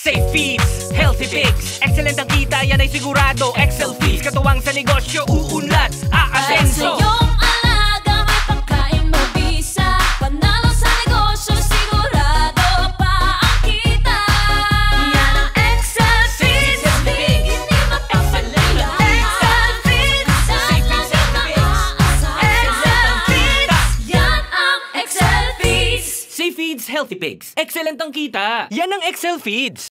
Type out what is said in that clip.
Safe Feeds, Healthy Pigs. Excellent ang kita, yan ay sigurado. Excel Feeds, katuwang sa negosyo, uunlad, aasenso. Safe Feeds, Healthy Pigs. Excellent ang kita. Yan ang Excel Feeds.